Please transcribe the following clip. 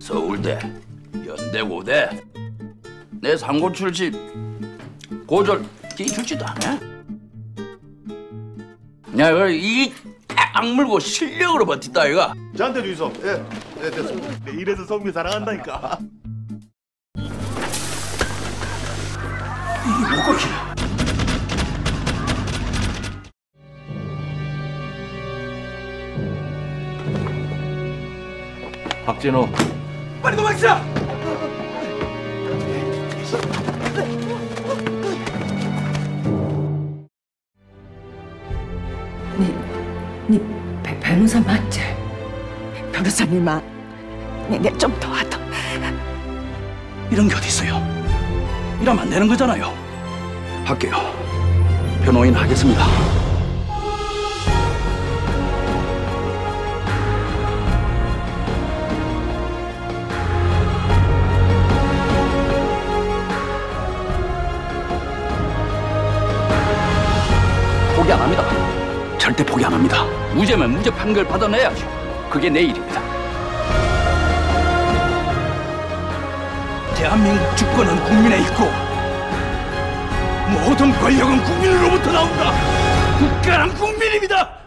서울대, 연대고대, 내 상고 출신 고졸 기출지도 안 해? 야, 이딱 물고 실력으로 버틴다 이가. 저한테도 있어. 예, 네, 됐습니다. 네, 이래서 성미 사랑한다니까. 이게 뭐고 이게? 박진호, 빨리 도망치자! 네 변호사 맞지? 변호사님아, 내 좀 도와줘. 이런 게 어디 있어요? 이러면 안 되는 거잖아요. 할게요. 변호인 하겠습니다. 포기 안 합니다. 절대 포기 안 합니다. 무죄면 무죄 판결 받아내야죠. 그게 내 일입니다. 대한민국 주권은 국민에 있고 모든 권력은 국민으로부터 나온다. 국가는 국민입니다.